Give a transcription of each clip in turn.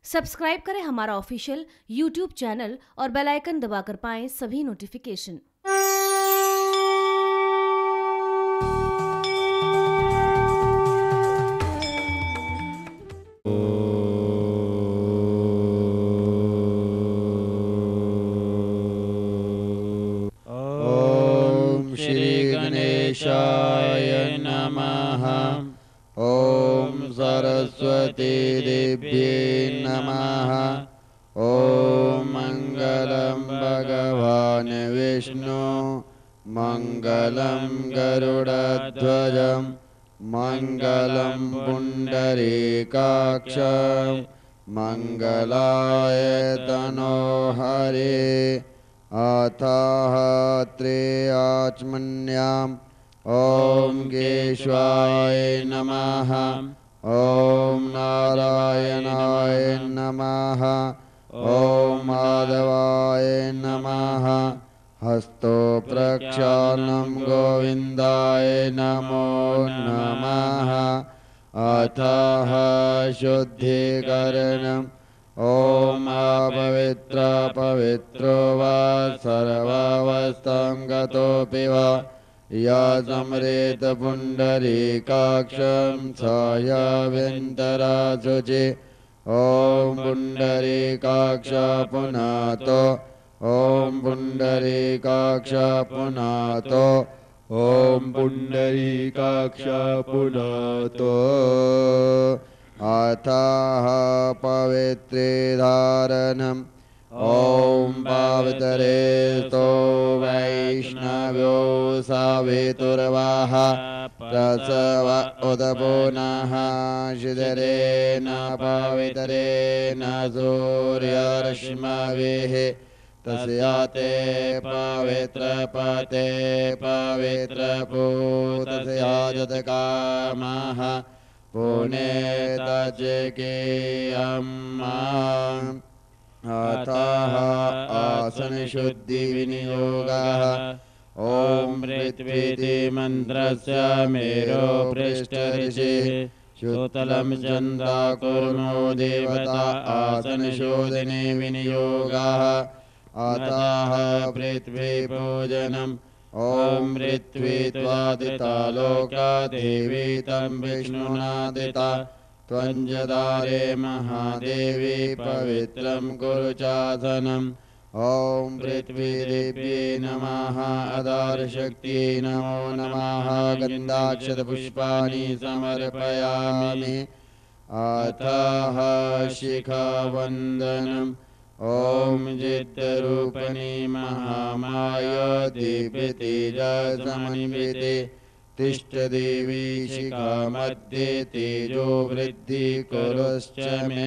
Subscribe करें हमारा official YouTube channel और बेल आइकन दबाकर पाएं सभी नोटिफिकेशन। ओम श्री गणेशाय नमः। ओम सरस्वती देव्यै नमः। ओम मंगलम भगवान विष्णु मंगलम गरुड़ध्वजं मंगलम पुंडरीकाक्ष मंगलाय तनोहरे। अथः त्र्यंबकम् ॐ केशवाय नमः। ॐ नारायणाय नमः। ॐ माधवाय नमः। हस्तो प्रक्षालनं गोविन्दाय नमो नमः। अथः शुद्धीकरणम् ॐ अपवित्र पवित्रो वा सर्वावस्थां गतोऽपि वा यमरेत पुण्डरीकाक्षं छायाभ्यन्तरा शुचि। ॐ पुण्डरीकाक्ष पुनातो ॐ पुण्डरीकाक्ष पुनातो ॐ पुण्डरीकाक्ष पुनातो। अथः पवित्रे धारणम् ॐ पवित्रे स्तो वैष्णव्यो सावितुर्वः प्रसव उदपुनः शिधरेण पवित्रेण सूर्यरश्मिभिः तस्याते पवित्रपते पवित्रपूतस्याजतकामः पुनेतचिकेयम्। अतः आसनशुद्धिविनियोगः ॐ ऋत्विति मन्त्रस्य मेरो पृष्ठऋषिः श्रुतलं चन्दाकुर्मो देवता आसनशोधने विनियोगः। अतः पृथ्वीपूजनम् ॐ ऋत्वी त्वादिता लोका देवी तं विष्णुनादिता त्वञ्जदारे महादेवी पवित्रं कुरु चासनम्। ॐ पृथ्वीदेव्यै नमः। आधारशक्त्यै नमो नमः। गन्धाक्षतपुष्पाणि समर्पयामि। अतः शिखावन्दनम् ॐ जितरूपिणी महामाया दीप्तितेजसमन्विते तिष्ठ देवी शिखा मध्ये तेजो वृद्धि कुरुश्च मे।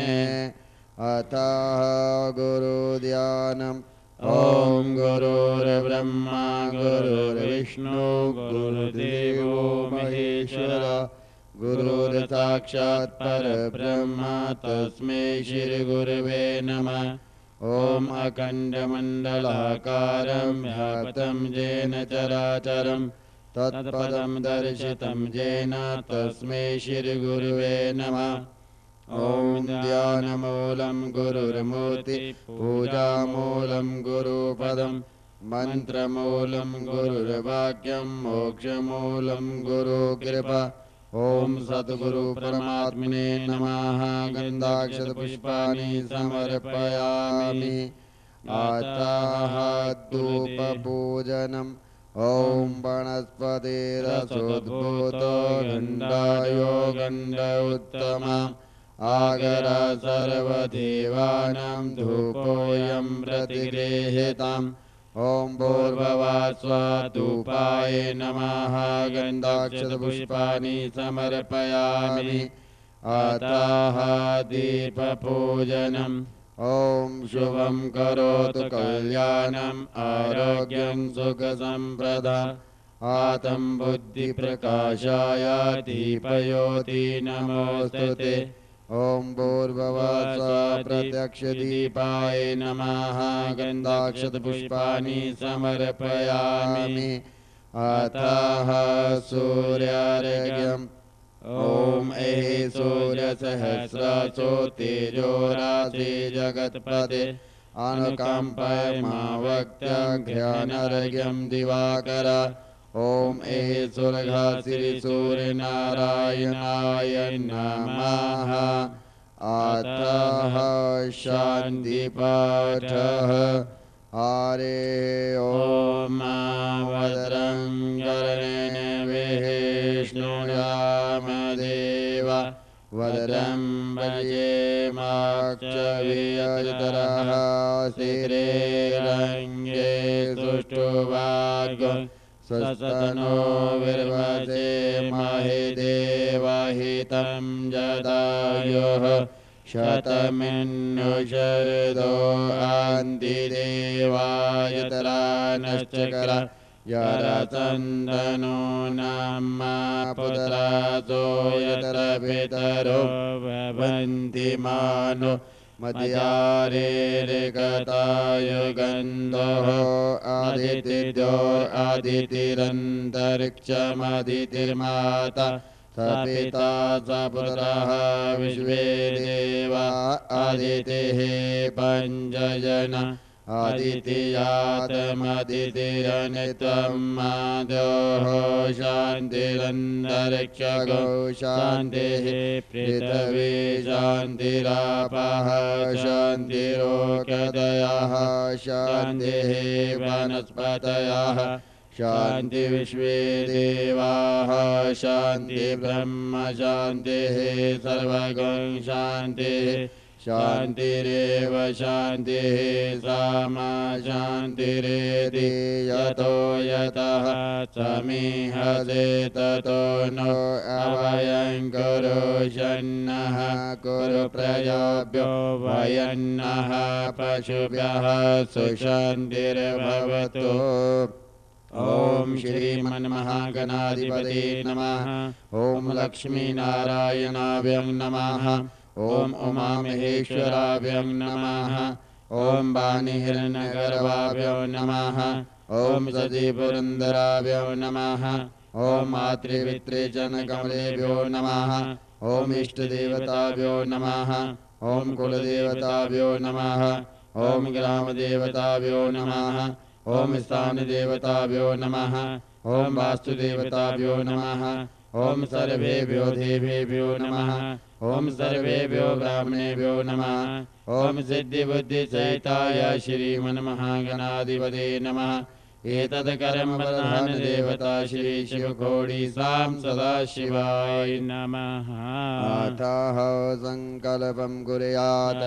अतः गुरुध्यानम् ॐ गुरुर्ब्रह्मा गुरुर्विष्णु गुरुदेवो महेश्वर गुरुर्साक्षात् परब्रह्म तस्मै श्री गुरवे नमः। ॐ अखण्डमण्डलाकारं व्याप्तं येन चराचरं तत्पदं दर्शितं येन तस्मै श्रीगुरुवे नमः। ॐ ध्यानमूलं गुरुर्मूर्ति पूजामूलं गुरुपदं मन्त्रमूलं गुरुर्वाक्यं मोक्षमूलं गुरुकृपा। ॐ सद्गुरु परमात्मने नमः। गन्धाक्षतपुष्पाणि समर्पयामि। अतः धूपपूजनम् ॐ वनस्पतिरसोद्भूतो गन्धायो गन्ध उत्तमा आगर सर्वदेवानां धूपोऽयं प्रतिगृह्यताम्। ॐ भूर्भुवस्सुवाधूपाय नमः। गन्धाक्षतपुष्पाणि समर्पयामि। अतः दीपपूजनम् ॐ शुभं करोतु कल्याणम् आरोग्यं सुखसम्पदा आतं बुद्धिप्रकाशाय दीपयोति नमोऽस्तुते। ॐ भूर्भुवस्सुवः प्रत्यक्षदीपाय नमः। गन्धाक्षतपुष्पाणि समर्पयामि। अतः सूर्यार्घ्यम् ॐ ऐः सूर्यसहस्रासो तेजो राशि जगत्पते अनुकम्पाय मावक्त्यघ्रानर्घ्यं दिवाकर ॐ ऐः सुरघासिरिसूर्यनारायणाय नमः अतः शान्तिपाठः हरे ॐ भद्रं कर्णेन विष्णुयामदेव भद्रं पश्येमाक्षभिर्यजत्रः स्थिरैरङ्गे सुष्ठुभाग्यं स्वस्तनो विर्वसेमहि देवहितं जदायुः शतमिन्नुशरदो अन्तिदेवायतरा नश्चक्र यरचन्दनो नाम पुत्रासो यत्र पितरो भवन्ति मानो मध्यारेर्गताय गन्धः आदित्यो आदितिरन्तरिक्षमदितिर्माता स पिता स पुत्रः विश्वे देवा आदितिः पञ्चजन आदितियातमदितिरनित्यं मादोः शान्तिरन्तरिक्षगो शान्तिः पृथिवी शान्तिरापः शान्तिरोषधयः शान्तिः वनस्पतयः शान्ति विश्वे देवाः शान्ति ब्रह्म शान्तिः सर्वगं शान्तिः शान्तिरेव शान्तिः सामा शान्तिरेति यतो यतः समीहसे ततो नो अभयं कुरु शन्नः कुरु प्रजाभ्यो वयन्नः पशुभ्यः सुशान्तिर्भवतु ॐ श्रीमन्महागणाधिपते नमः ॐ लक्ष्मीनारायणाभ्यं नमः ॐ उमामहेश्वराभ्यं नमः ॐ वाणीहिरण्यगर्भाभ्यो नमः ॐ सतीपुरन्दराभ्यो नमः ॐ मातृपितृजनकमलेभ्यो नमः ॐ इष्टदेवताभ्यो नमः ॐ कुलदेवताभ्यो नमः ॐ ग्रामदेवताभ्यो नमः ॐ स्थानदेवताभ्यो नमः ॐ वास्तुदेवताभ्यो नमः ॐ सर्वेभ्यो देवेभ्यो नमः ॐ सर्वेभ्यो ब्राह्मणेभ्यो नमः ॐ सिद्धिबुद्धिसहिताय श्रीमन्महागणाधिपते नमः एतत्करं प्रधानदेवता श्री शिवकोटिसां सदाशिवाय नमः अतः सङ्कल्पं कुर्यात्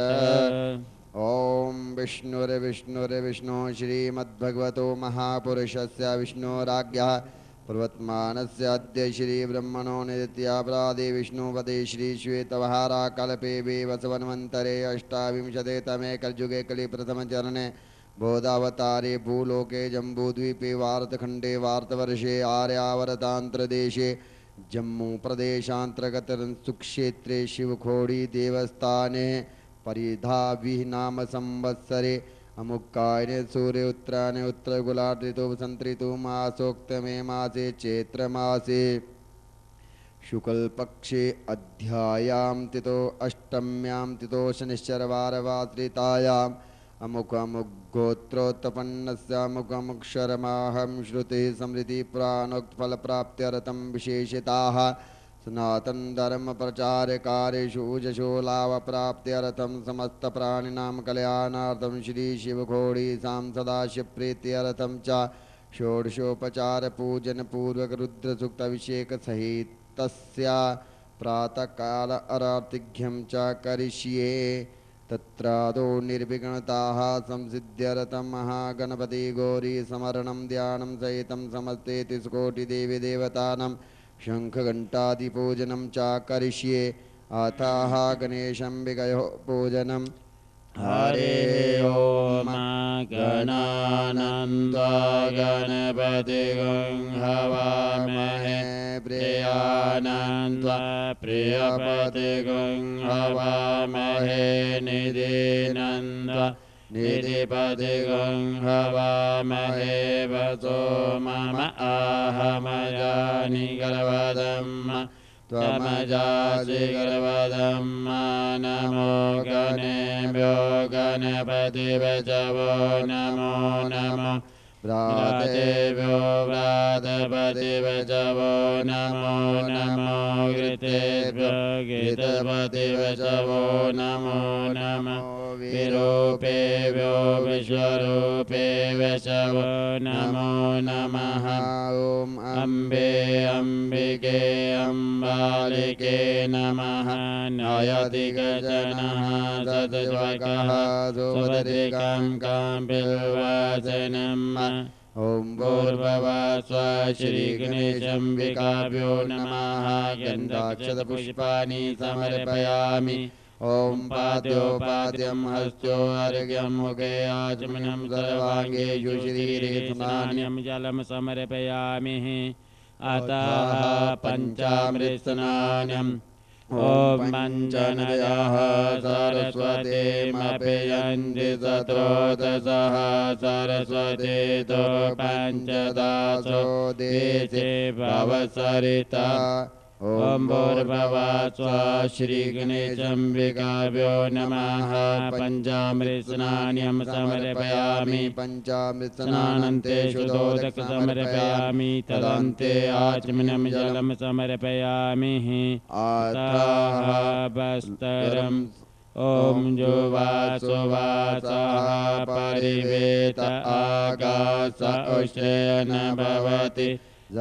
ॐ विष्णुर्विष्णुर्विष्णु श्रीमद्भगवतो महापुरुषस्य विष्णोराज्ञः प्रवर्तमानस्य अद्य श्रीब्रह्मणो नित्यापराधे विष्णुपदे श्रीश्वेतवहाराकल्पे वसवन्वन्तरे अष्टाविंशतितमे कलियुगे कलिप्रथमचरणे बोधावतारे भूलोके जम्बूद्वीपे वार्तखण्डे वार्तवर्षे आर्यावर्तान्त्रदेशे जम्मूप्रदेशान्तर्गत सुक्षेत्रे शिवखोडी देवस्थाने परिधाविः नाम संवत्सरे अमुक्कायने सूर्य उत्तरायणे उत्तरगोलार्ध ऋतु वसंत ऋतु मासोक्तमे मासे चैत्रमासे शुक्लपक्षे अध्यायां तिथो अष्टम्यां तिथो शनिश्चरवारवासृतायाम् अमुकमुगोत्रोत्पन्नस्य अमुकमुक्षरमाहं श्रुतिः समृद्धि पुराणोक्तफलप्राप्त्यर्थं विशेषिताः सनातन धर्म प्रचार कार्येषु ऊजशो लाभप्राप्त्यर्थं समस्त प्राणिनां कल्याणार्थं श्री शिवखोडीसां सदाशिव प्रीत्यर्थं च षोडशोपचार पूजन पूर्वक रुद्र सूक्त अभिषेक सहितस्य प्रातःकाल आरतिघ्यं च करिष्ये तत्रादौ निर्विघ्नताः संसिद्ध्यर्थं महागणपति गौरी स्मरणं ध्यानं सहितं समस्ते 30 कोटि देवी देवतानां शंखघंटादिपूजनं च करिष्ये अतः गणेशं विगयो पूजनं हरे ओम गणानन्त्वा गणपतिं हवामहे प्रियानन्त्वा प्रियपतिं हवामहे निधिनन्त्वा निधिपतिं हवामहे वसो मम आहमजानि गर्भधम् त्वमजासि गर्वधम्मा नमो गणेभ्यो गणपतिवचवो नमो नमः व्रातेभ्यो व्रातपतिवचवो नमो नमो घृतेभ्यो घृतपतिवचवो नमो नमः विरूपेभ्यो विश्वरूपेभ्यो नमो नमः ॐ अम्बे अम्बिके अम्बालिके नमः नयति गजनः सतज्वकः सुभद्रिकां काम्बिल्वासनं ॐ भूर्भुवः श्रीगणेशाम्बिकाभ्यो नमः गन्धाक्षतपुष्पाणि समर्पयामि ॐ पाद्योपाद्यं हस्तो अर्घ्यं मुखे आचमनं सर्वाङ्गेषु शरीरे स्नानं जलं समर्पयामि अतः पञ्चामृतस्नानम् ॐ पञ्चनद्यः सरस्वतीमपयन्ति सत्रोदशः सरस्वतीतो पञ्चदासो देशे भवसरिता ॐ भूर्भुवः श्रीगणेशाम्बिकाभ्यो नमः पञ्चामृतस्नानं समर्पयामि पञ्चामृतस्नानन्ते शुद्धोदक समर्पयामि तदन्ते आचमनं जलं समर्पयामि अतः वस्त्रम् ॐ जुवासुवासः परिवेत आकाश उष्णेन भवति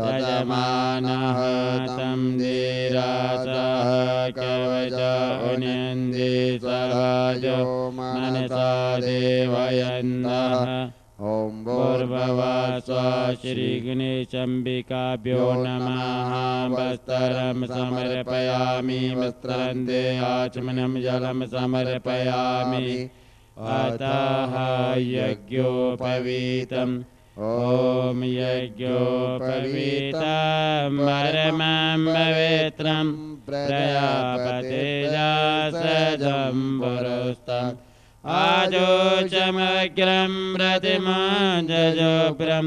यजमानः तं धीरासः कवच उन्यन्ति सहायो मनसा देवयन्तः ॐ भूर्भुवः श्रीगणेशाम्बिकाभ्यो नमः वस्त्रं समर्पयामि वस्त्रन्ते आचमनं जलं समर्पयामि अतः यज्ञोपवीतम् ॐ यज्ञोपवीतं परमं पवित्रं प्रजापतिजासजम्बुरुस्तम् आजोचमग्रं प्रतिमाजोभ्रं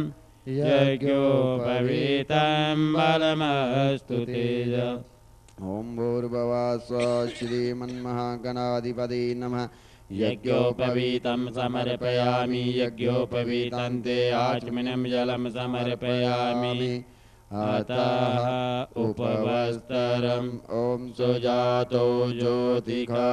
यज्ञोपवीतं बलमस्तु तेज ॐ भूर्भुवः श्रीमन्महागणाधिपते नमः यज्ञोपवीतं समर्पयामि यज्ञोपवीतं आचमनं जलं समर्पयामि अतः उपवस्त्रम् ॐ सुजातो ज्योतिका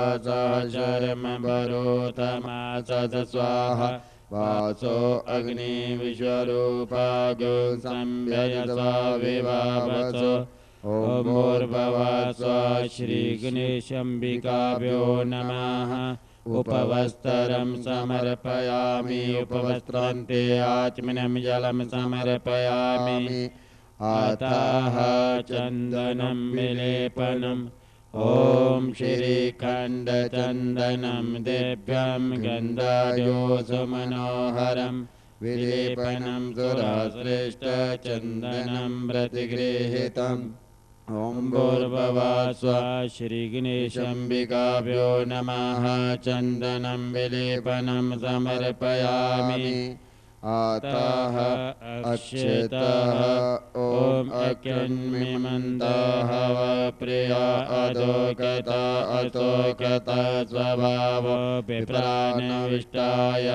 सहचर्मभरोतमासद स्वाहा वासो अग्नि विश्वरूपागो संव्ययसा विभावसो ॐ भूर्भुवः श्रीगणेशाम्बिकाभ्यो नमः उपवस्त्रं समर्पयामि उपवस्त्रन्ते आचमनं जलं समर्पयामि अतः चन्दनं विलेपनम् ॐ श्रीखण्डचन्दनं दिव्यं गन्धायोसुमनोहरं विलेपनं सुरश्रेष्ठचन्दनं प्रतिगृहीतम् ॐ भूर्भुवः श्रीगणेशाम्बिकाभ्यो नमः चन्दनं विलेपनं समर्पयामि अतः अक्षतः ॐ अकृन्मिमन्तः प्रिया अधोगता अशोकता स्वभावो विप्राणविष्टाय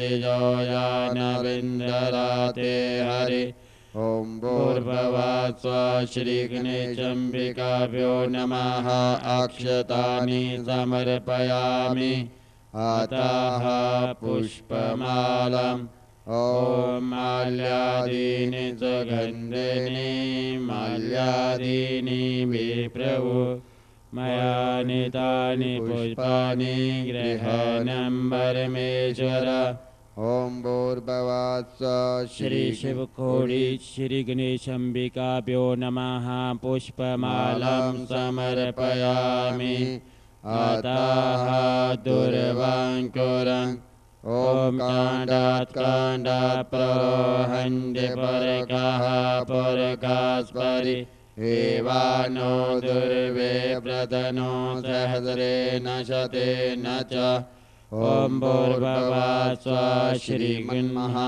मतिजोयानविन्दराते हरि ॐ भूर्भुवः श्रीगणेशाम्बिकाभ्यो नमः अक्षतानि समर्पयामि अतः पुष्पमालम् ॐ माल्यादीनि सुगन्धिनि माल्यादीनि विप्रभु मया नीतानि पुष्पाणि गृहाणं परमेश्वर ॐ भूर्भुवः श्री शिवकोटि श्री गणेशाम्बिकाभ्यो नमः पुष्पमालं समर्पयामि अतः दुर्वाङ्कुरम् ॐ काण्डात् काण्डप्ररोहन्ति परकः परकास्परि एवानो दुर्वे प्रतनो सहस्रेण शतेन च ॐ भूर्भुवः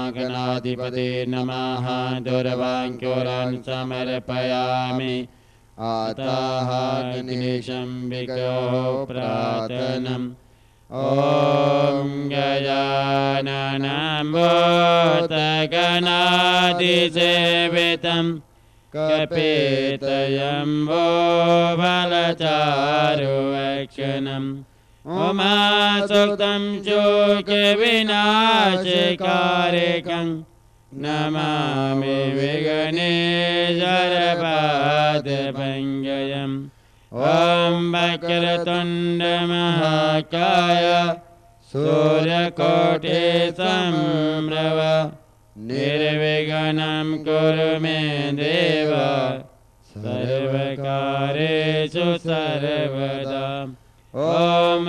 श्रीमन्महागणाधिपते नमः दुर्वाङ्कुरान् समर्पयामि अतः गणेशम्बिकयोः प्रार्थनम् ॐ गजाननं भूतगणाधिसेवितं कपितजम्बो बलचारुवेक्षणम् उमासुतं शोकविनाशकारकं नमामि विघ्नेश्वरपादपङ्कजम् ॐ वक्रतुण्डमहाकाय सूर्यकोटिसम्भव निर्विघ्नं कुरु मे देव सर्वकार्येषु सर्वदा ॐ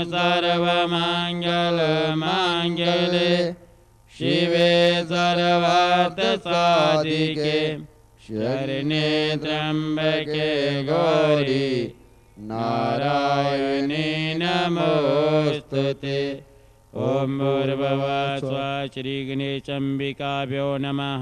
सर्वमङ्गलमाङ्गल्ये शिवे सर्वार्थसाधिके शरण्ये त्र्यम्बके गौरी नारायणी नमोस्तुते। ॐ भूर्भुवः स्वः श्रीगणेशाम्बिकाभ्यो नमः।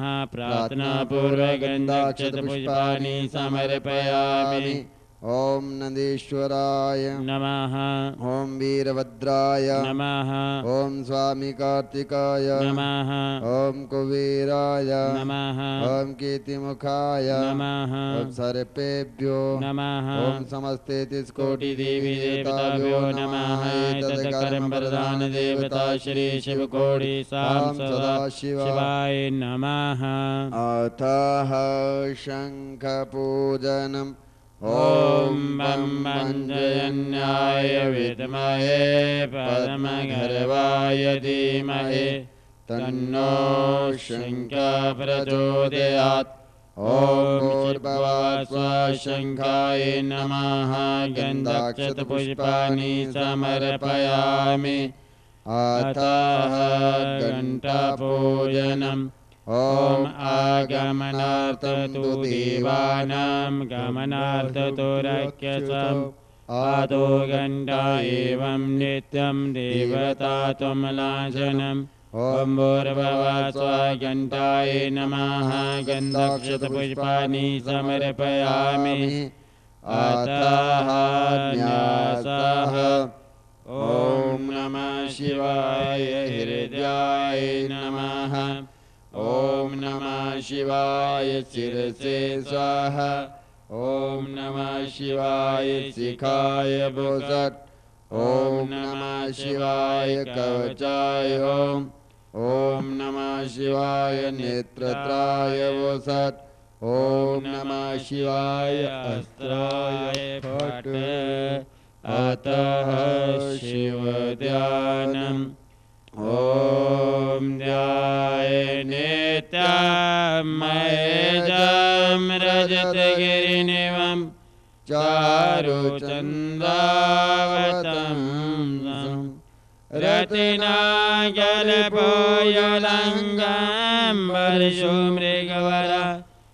प्रार्थनापूर्वकं समर्पयामि। ॐ नन्दीश्वराय नमः। ॐ वीरभद्राय नमः। ॐ स्वामी कार्तिकाय नमः। ॐ कुबेराय नमः। ॐ कीर्तिमुखाय नमः। ॐ सर्पेभ्यो नमः। ॐ समस्ते कोटिदेवी देवताभ्यो नमः। एतत्कर्म प्रधान देवता श्री शिवकोटि सदाशिवाय नमः। अतः शङ्खपूजनम् ॐ बं मञ्जन्याय विद्महे पद्मगर्वाय धीमहि तन्नो शङ्खः प्रचोदयात्। ॐ भूर्भुवः स्वः शङ्खाय नमः। गन्धाक्षतपुष्पाणि समर्पयामि। अतः घण्टापूजनम् ॐ आगमनार्थं तु देवानां गमनार्थतो राक्षसम् आदो घण्टा एवं नित्यं देवता त्वमलाशनम्। ॐ भूर्भुवः स्वः घण्टाय नमः। गन्धाक्षतपुष्पाणि समर्पयामि। अतः न्यासः ॐ नमः शिवाय हृदयाय नमः। ॐ नमः शिवाय शिरसे स्वाहा। ॐ नमः शिवाय शिखाय भूषट्। ॐ नमः शिवाय कवचाय ॐ नमः शिवाय नेत्रत्राय भूषट्। ॐ नमः शिवाय अस्त्राय फट्। अतः शिवध्यानम् ॐ ध्यायेन्नित्यं महेशं रजतगिरिनिभं चारुचन्द्रावतंसं रत्नागलपोयलङ्गं वर्षोमृगवरा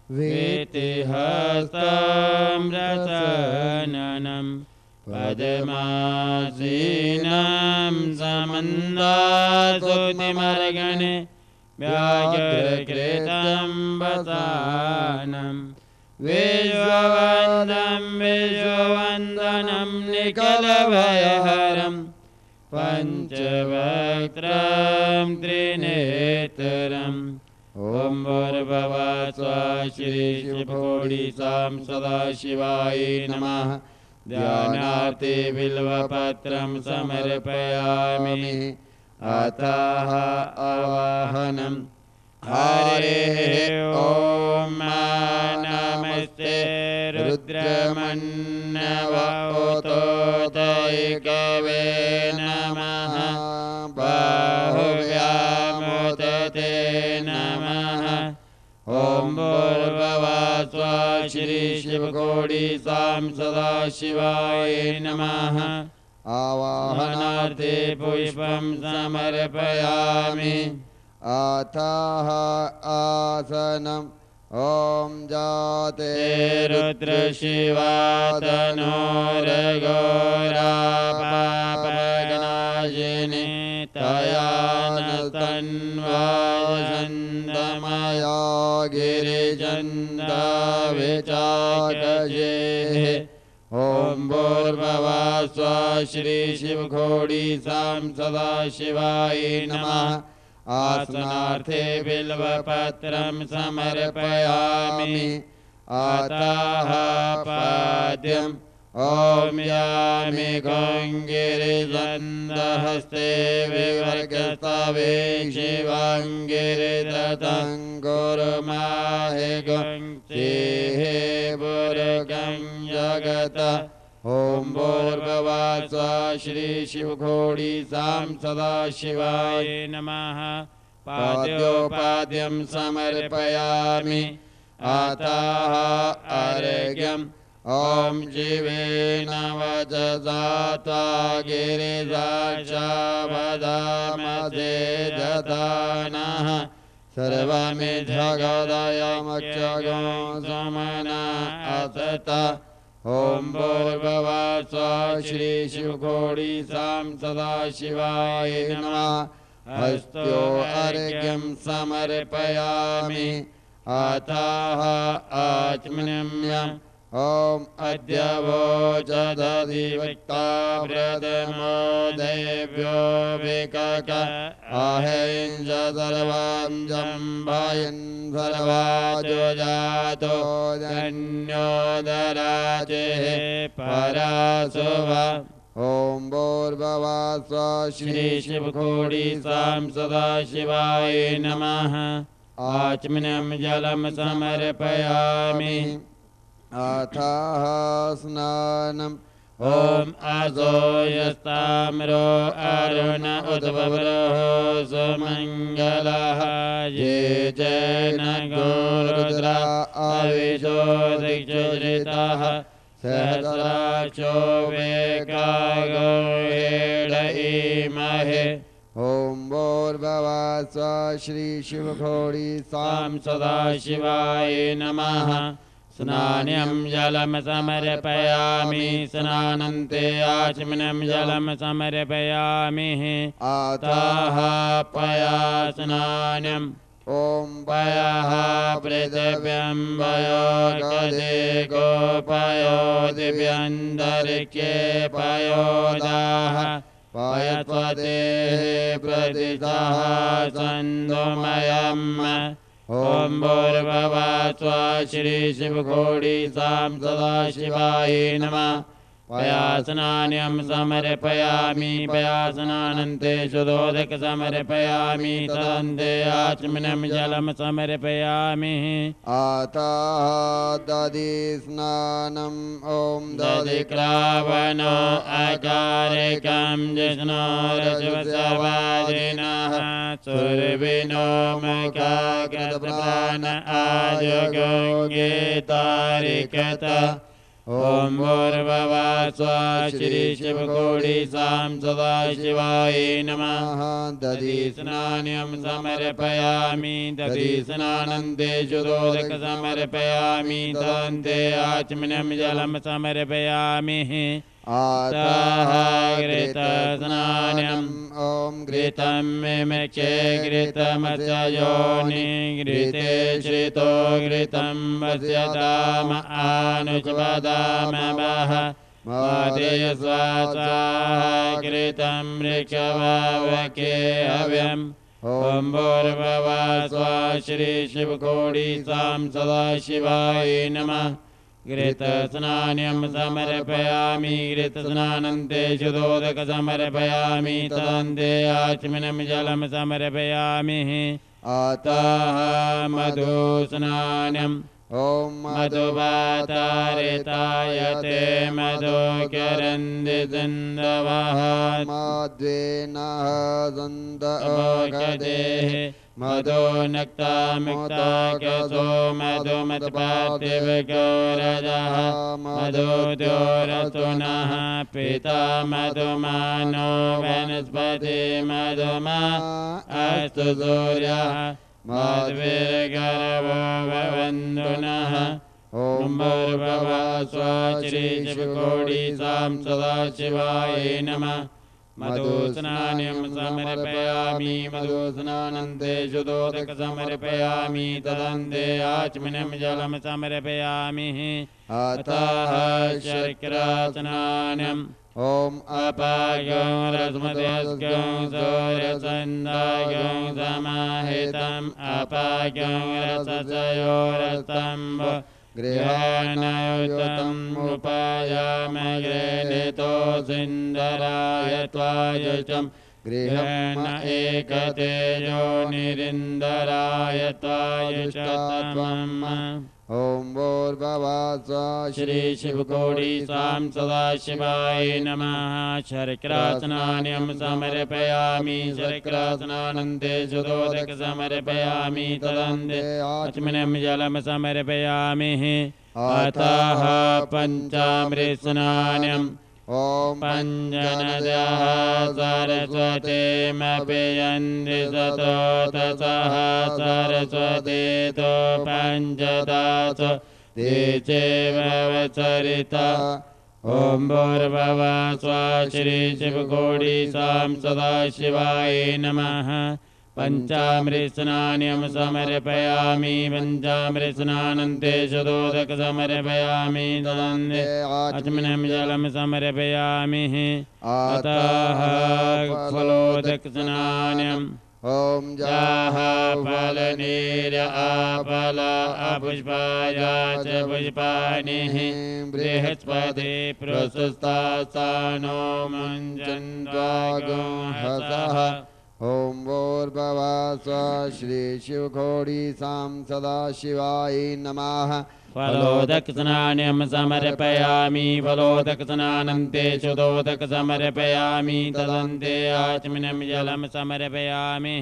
वीतिहस्तं रसननं पद्मासीनं समन्दासुतिमर्गणे व्याघ्रकृतं वसानं विश्ववन्दं विश्ववन्दनं निखिलभयहरं पञ्चवक्त्रं त्रिनेत्रम्। ॐ भूर्भुवः स्वः श्रीशिवकोटिसां सदाशिवाय नमः। ध्यानार्थे बिल्वपत्रं समर्पयामि। अतः आवाहनम् हरिः ॐ नमस्ते रुद्रमन्नवोतोतैकवे नमः। बाहुव्यामोदते नमः। ॐ भूर्भुवः स्वः श्रीशिवकोटिसां सदाशिवाय नमः। आवाहनार्थे पुष्पं समर्पयामि। अतः आसनं ॐ जाते रुद्रशिवातनोरघोरापापनाशिनि तया न तन्वायन्दमया गिरिचन्दविचाकजेः ॐ भूर्भुवः श्री शिवखोडी सां सदाशिवाय नमः। आसनार्थे बिल्वपत्रं समर्पयामि अतः पाद्यम् ॐ यामि गङ्गिरिदन्दहस्ते विवर्गस्तवे शिवाङ्गिरिदतं गुरुमाहि गङ्गेः बुर्गं जगत। ॐ भूर्भुवः श्री शिवखोडी सां सदाशिवाय नमः। पाद्योपाद्यं समर्पयामि अतः अर्घ्यम् ॐ जीवेन वचसा गिरिजाक्षावदामसे दधानः सर्वमिद्धगदयमक्षगो समना असत। ॐ भूर्भुवः श्री शिवखोडी सां सदाशिवाय नमः। हस्तो अर्घ्यं समर्पयामि अतः आचमनीयम् ॐ अद्य वोचदधिवक्ता प्रथमो देव्यो विकक अहेञ्च सर्वं जम्भयन् सर्वाजो जातो धन्योदराजेः पराशुभ। ॐ भूर्भुवः श्री शिवखोडी सां सदाशिवाय नमः। आचमनीयं जलं समर्पयामि अथः स्नानम् ॐ असो यस्ताम्रो अरुण उद्भवरोः सुमङ्गलः ये जैन गोरुद्रा अविशो दिक्षुधृतः सहस्राक्षो वेकागो हेडईमहे। ॐ भूर्भुवः श्री शिवखोडी सां सदाशिवाय नमः। स्नानं जलं समर्पयामि स्नानन्ते आचमनं जलं समर्पयामि अतः पया स्नानम्। ॐ पयः पृथिव्यं वयो गदे गोपयो दिव्यन्तरिक्षे पयोदाः पयत्वदेः प्रतितः सन्दोमयम्। ॐ भूर्भुवः श्री शिवखोडी सां सदाशिवाय नमः। पया स्नानं समर्पयामि पया स्नानन्ते शुद्धोदक समर्पयामि तदन्ते आचमनं जलं समर्पयामि अतः दधि स्नानम्। ॐ दधिक्रावणो अकारकं जिष्णोरजवसवादिनः सुरविनो मुखाकृतप्राण आजगोङ्गीतारिकत। ॐ भूर्भुवः श्री शिवखोडी सां सदाशिवाय नमः। दधि स्नानं समर्पयामि दधि स्नानन्ते शुद्धोदक समर्पयामि तदन्ते आचमनं जलं समर्पयामि अतः घृतस्नानम्। ॐ घृतं मिमिक्षे घृतमस्य योनि घृते श्रितो घृतं वस्यताम आनुष्वदामवः मादेय स्वासाः घृतं ऋक्षवावके हव्यम्। ॐ भूर्भुवः श्री शिवखोडी सां सदाशिवाय नमः। घृतस्नानं समर्पयामि घृतस्नानन्ते शुद्धोदक समर्पयामि तदन्ते आचमनं जलं समर्पयामि अतः मधुस्नानम्। ॐ मधुवातारितायते मधुकरन्दिदन्दवः मद्वेनः दन्दोगदेः मधो नक्ता मुक्ता कसो मधुमत्पार्थिवगौरजः मधुद्योरसुनः पिता मधुमानो वनस्पति मधुमा अस्तु सूर्यः। मद्भिर्गर्भो भवन्तु नः ॐ भूर्भुवः स्वः श्रीशिवकोटिसां सदाशिवाय नमः मधुस्नानं समर्पयामि मधुस्नानन्ते शुद्धोदक समर्पयामि तदन्ते आचमनं जलं समर्पयामि अतः शर्करास्नानम् ॐ अपागं रसमध्यस्कं सौरसन्दागं समाहितम् अपागं रससयोरस्तम्भ गृहाणयुतम् उपायामग्रेणितो सिन्दराय त्वायुषं गृहम् एकतेजो निरिन्दराय त्वायुषत्वम् ॐ भूर्भुवः श्रीशिवकोटिसां सदाशिवाय नमः शर्करास्नानं समर्पयामि शर्करास्नानन्ते शुद्धोदक समर्पयामि तदन्ते आचमनं जलं समर्पयामि अतः पञ्चामृतस्नानम् ॐ पञ्चनद्यः सरस्वतीमपि यन्ति सतोतसः सरस्वतीतो पञ्चदश ते चैववसरिता ॐ भूर्भुवः स्वः श्रीशिवकोटिसां सदाशिवाय नमः पञ्चामृतस्नानं समर्पयामि पञ्चामृतस्नानन्ते शुद्धोदक समर्पयामि तदन्ते आचमनं जलं समर्पयामि अतः फलोदकस्नानम् ॐ जाः फलनीर आपल अपुष्पाया च पुष्पाणि बृहस्पति प्रशस्तानो मुञ्चन्त्वागो हसः ॐ भूर्भुवः स्वः श्रीशिवकोटिसां सदाशिवाय नमः फलोदकस्नानं समर्पयामि फलोदकस्नानन्ते शुद्धोदक समर्पयामि तदन्ते आचमनं जलं समर्पयामि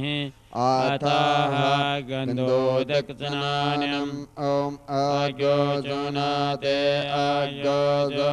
अतः गन्धोदकस्नानम् ॐ अज्ञोचुनाते अज्ञोजो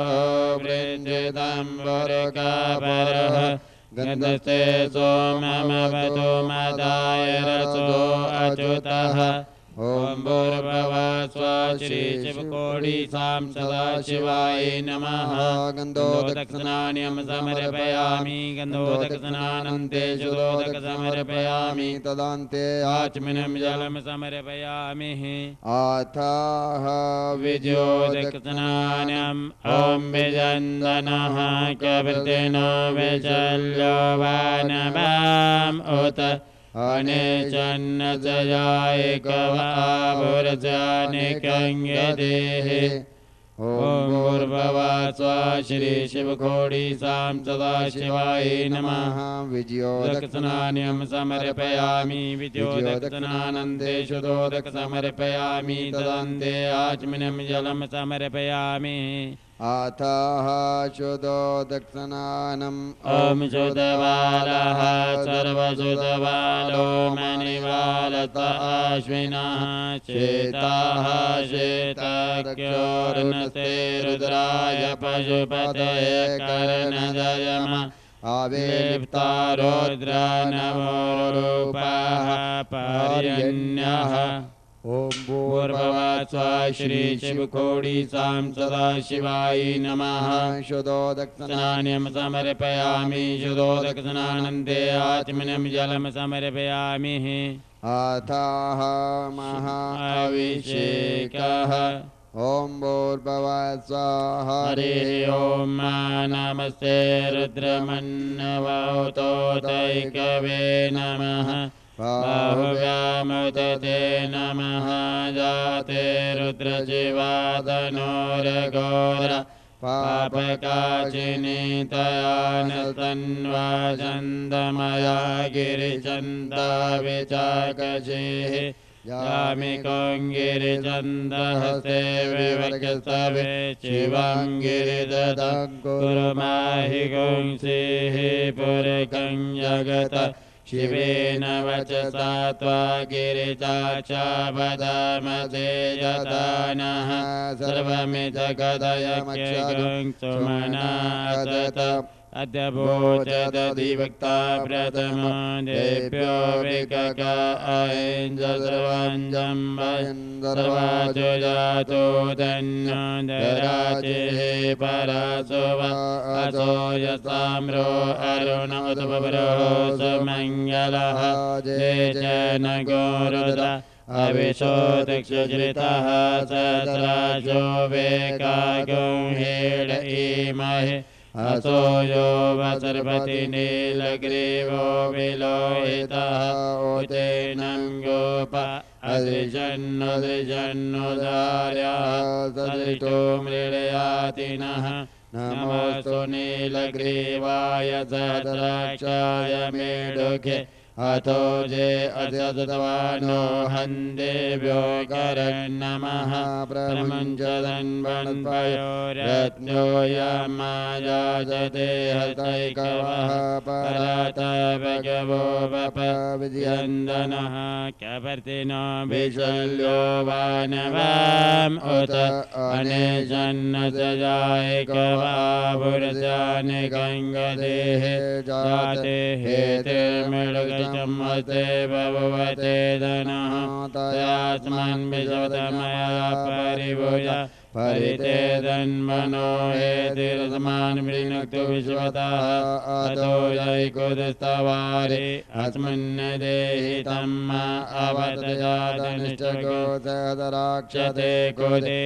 वृञ्जितम्बरकापरः गन्धस्ते सोममवतो मदाय रसो अच्युतः ॐ भूर्भुवः स्वः श्रीशिवकोटिसां सदाशिवाय नमः गन्धोदकस्नानं समर्पयामि गन्धोदकस्नानन्ते शुद्धोदक समर्पयामि तदन्ते आचमनं जलं समर्पयामि अतः विजयोदकस्नानम् ॐ विजन्दनः कवृतेनो विचल्यो वानवाम् उत अनेचन्न च यायकवाभुरजानिकङ्गदेः ॐ भूर्भुवः स्वः श्रीशिवकोटिसां सदाशिवाय नमः विजयोदकस्नानं समर्पयामि विजयोदकस्नानन्ते शुद्धोदक समर्पयामि तदन्ते आचमनं जलं समर्पयामि अतः शुद्धोदकस्नानम् ॐ शुद्धबालः सर्वशुद्धबालो मणिबालत अश्विनः श्वेताः श्वेतार्क्योर्नस्ते रुद्राय पशुपतये कर्णजयम आविर्भूता रुद्रानवोरूपाः पर्यन्यः ॐ भूर्भुवः स्वः श्रीशिवकोटिसां सदाशिवाय नमः शुद्धोदकस्नानं समर्पयामि शुद्धोदकस्नानन्ते आचमनं जलं समर्पयामि अतः महाअभिषेकः ॐ भूर्भुवः स्वः हरिः ॐ नमस्ते रुद्रमन्नवतोदैकवे नमः बाहुव्यामुदते नमः जाते रुद्रजीवादनोरघोर पापकाचिनीतयानतन्वाचन्दमया गिरिचन्दा विचाकशिः यामिकोङ्गिरिचन्दहस्ते विवर्गसवे शिवं गिरिदधं कुरुमाहि गुंसिः पुरकं जगत शिवेन वचसा त्वा गिरिचाक्षापदमसे यथा नः सर्वमिदगदयमक्षगं सुमनासत अद्यभोचदधिवक्ता प्रथमो देभ्यो विककायेन सर्वञ्जं सर्वाचो जातो धन्यो दराचिः परासो वा असो यसाम्रो अरुणोद्भवरो सुमङ्गलः जे जन गोरुदा अविशो दक्षजृतः सतराशो वेकागो हेड इमहे असो यो वसर्पति नीलग्रीवो विलोहितः उतेनं गोप अदृशन्नुदार्यः सदृशो मृळयातिनः नमोऽस्तु नीलग्रीवाय सहस्राक्षाय मेढुके अथो जे अजतवानो हन्देभ्यो करन्नमः प्रमुञ्चदन्वन्पयो रत्नो यमायाजते हतैकवः परात भगवो वपविद्यन्दनः कपर्तिनो विशल्यो वानवाम् उत अनेशन्नसजायकवाभुरजानि गङ्गदेः जाते हेतिर्मृग चम्मते भवते धनः तयास्मन् विश्वतमया परिभुज परिते धन्मनो हेतिरस्मान् वृणक्तु विश्वतः अतो यैकुदस्तवारे अस्मिन् देहि तम्म अवतजातनिष्ठको सहस्राक्षते कुते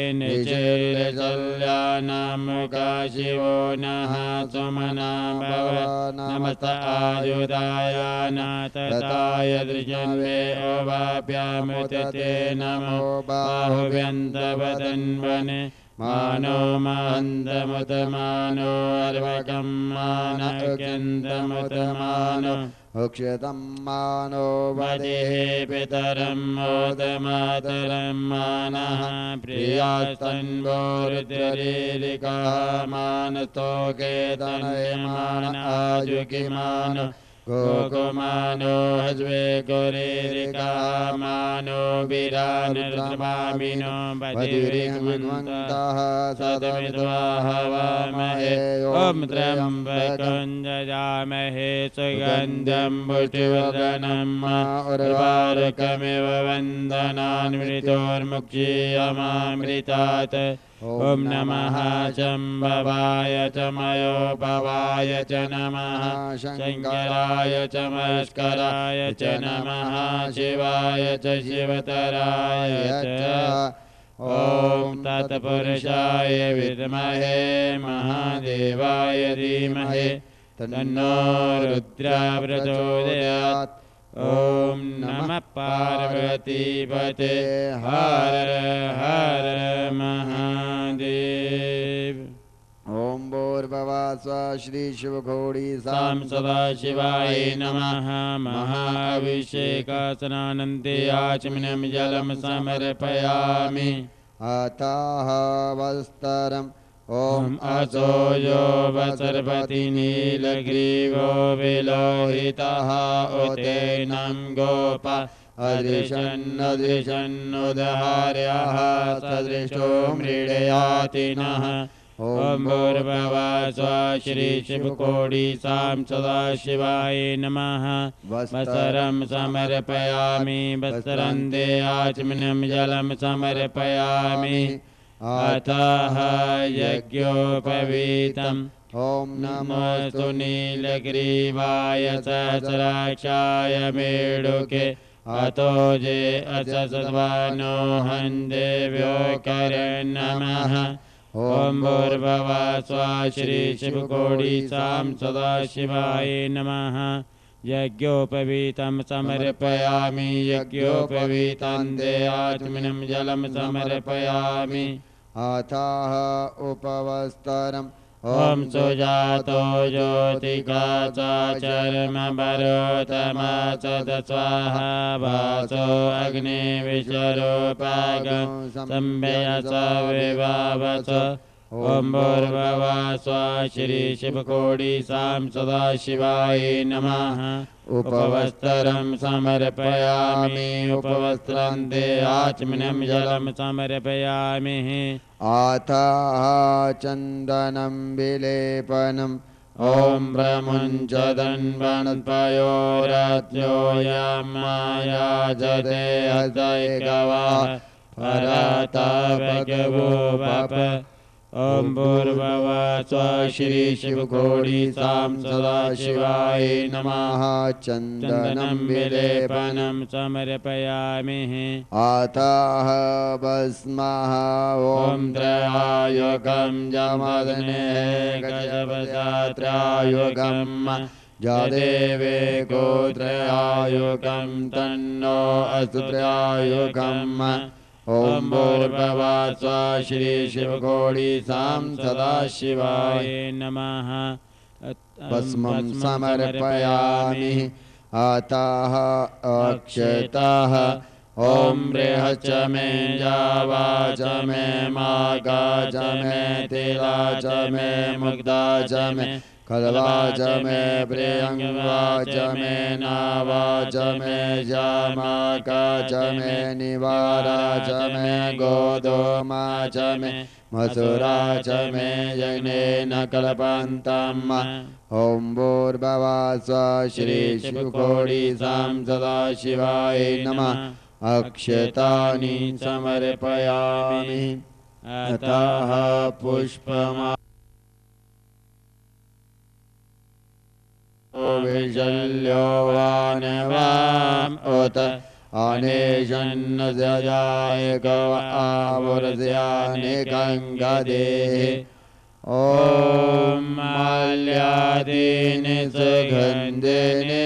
निशीलशल्यानामुखा शिवो नः सुमना भव नमस्त आयुधाय नाथताय दृशन्वे ओवाप्यामुते नमो बाहुव्यन्तवदन्वने मानो मान्दमुतमानो अर्वकं मान अत्यन्तमुतमानो उक्षतं मानो वदेः पितरं मोदमातरं मानः प्रियास्तन्वोरुद्रीलिकः मानस्तोके तनयमान आजुकिमानो गोकुमानो हस्वे कुरीरिका मानो विरानृमामिनो बधिरिमन्वन्तः सदमिद्वाहवामहे ॐ त्र्यम्बकं जजामहे सुगन्धं पुष्टिवर्धनं उर्वारुकमिव वन्दनान् मृतोर्मुक्षीयमामृतात् ॐ नमः शम्भवाय च मयोभवाय च नमः शङ्कराय च मस्कराय च नमः शिवाय च शिवतराय च ॐ तत्पुरुषाय विद्महे महादेवाय धीमहि तन्नो रुद्रः प्रचोदयात् ॐ नमः पार्वतीपते हर हर महादेव ॐ भूर्भुवस्सुवः श्री शिवघोड़ी सां सदाशिवाय नमः महाअभिषेकासनानन्ते आचमनं जलं समर्पयामि अतः वस्त्रम् ॐ असो यो वसर्पति नीलग्रीवो विलोहितः उतेनं गोप अदृशन्नदृशन्नुदहार्यः सदृशो मृळयातिनः ॐ भूर्भुवस्सुवः श्री शिवकोटि सां सदाशिवाय नमः वस्त्रं समर्पयामि वस्त्रन्ते आचमनं जलं समर्पयामि अतः यज्ञोपवीतम् ॐ नमोऽस्तु नीलग्रीवाय सहस्राक्षाय मेढुके अतो जे अससद्वानो हन्देभ्यो करन्नमः ॐ भूर्भुवस्सुवः श्री शिवकोटि सां सदाशिवाय नमः यज्ञोपवीतं समर्पयामि यज्ञोपवीतान्ते आचमनं जलं समर्पयामि अतः उपवस्त्रम् ॐ सुजातो ज्योतिका चर्मभरोतमा सदस्वाहा वासो अग्निविश्वरूपागं संभयस विभावस ॐ भूर्भुवस्सुवः श्री शिवकोटि सां सदाशिवाय नमः उपवस्त्रं समर्पयामि उपवस्त्रान्ते आचमनं जलं समर्पयामि अतः चन्दनं विलेपनम् ॐ प्रमुञ्चदन्वन्पयोरत्यो यमायाजते हतैकवा परातापगवोपप ॐ भूर्भुवः श्री शिवकोटि सां सदाशिवाय नमः चन्दनं विलेपनं समर्पयामि आताः भस्मः ॐ त्रयायुगं जमदने गजपदात्रायुगं जदेवे गोत्रयायुगं तन्नो अस्तु त्रयायुगम् ॐ भूर्भुवः श्री शिवकोटि सां सदाशिवाय नमः भस्मं समर्पयामि आताः अक्षताः ॐ बृहच्च मे जावा च मे मागा च मे तिला च मे मुग्धा च मे कलवा च मे प्रियङ्गा च मे नावा च मे जामाका च मे निवारा च मे गोधूमा च मे मसुरा च मे यज्ञेन कल्पन्तम् ॐ भूर्भुवः श्री शिवकोटि सां सदाशिवाय नमः अक्षतानि समर्पयामि अतः पुष्पमा विशल्यो वानवाम् उत अनेशन्नजाय गव आवर्स्यानिकं गदेः ॐ माल्यादीनि सुगन्धिनि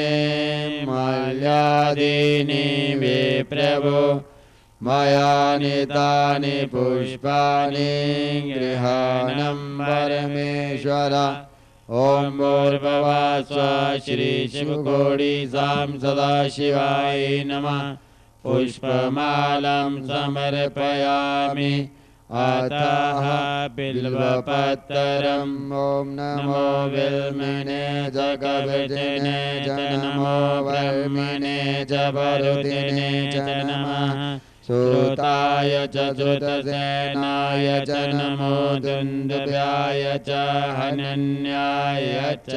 माल्यादीनि वे प्रभो मया नीतानि पुष्पाणि गृहाणं परमेश्वर ॐ भूर्भुवः श्री शिवकोटि सां सदाशिवाय नमः पुष्पमालं समर्पयामि अतः बिल्वपत्रम् ॐ नमो बिल्मणे च कवचिने च नमो वर्मणे च वरुदिने च नमः श्रुताय च श्रुतसेनाय च नमो दुन्दुभ्याय च हनन्याय च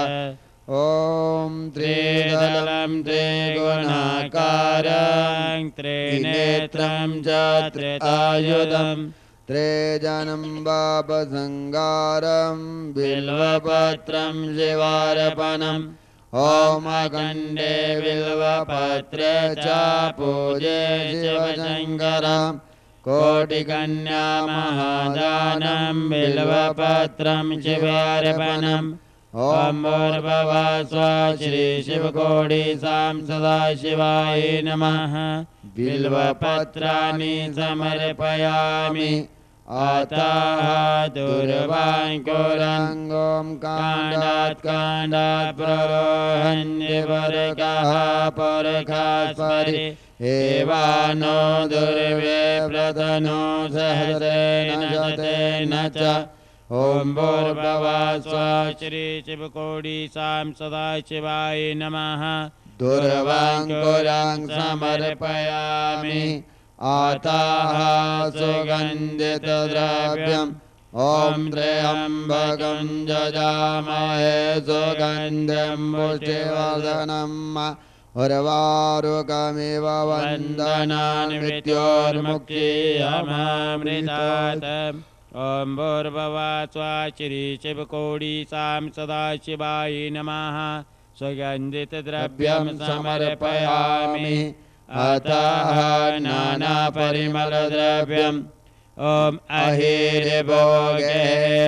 ॐ त्रिदलं त्रिगुणाकारं त्रिनेत्रं च त्रितायुधं त्रिजनं वापसंगारं बिल्वपत्रं शिवार्पणम् ॐ अखण्डे बिल्वपत्रे च पूजे शिवशङ्करं कोटिकन्या महादानं बिल्वपत्रं शिवार्पणम् ॐ भूर्भुवः श्री शिवकोटि सां सदाशिवाय नमः बिल्वपत्राणि समर्पयामि अतः दुर्वाङ्कुरङ्गं काण्डात् प्ररोहन्यवर्गः परखास्परि एवानो दुर्वे प्रतनो सहस्रेण शतेन च ॐ भूर्भुवः श्री शिवकोटि सां सदाशिवाय नमः दुर्वाङ्कुरं समर्पयामि अतः सुगन्धितद्रव्यम् ॐ त्र्यम्बकं यजामहे सुगन्धिं पुष्टिवर्धनम् उर्वारुकमिव वन्दनानि मृत्योर्मुक्तियमामृतात् ॐ भूर्भुवः श्री शिवकोटि सां सदाशिवाय नमः सुगन्धितद्रव्यं समर्पयामि अतः नानापरिमलद्रव्यम् ॐ अहिर्भोगे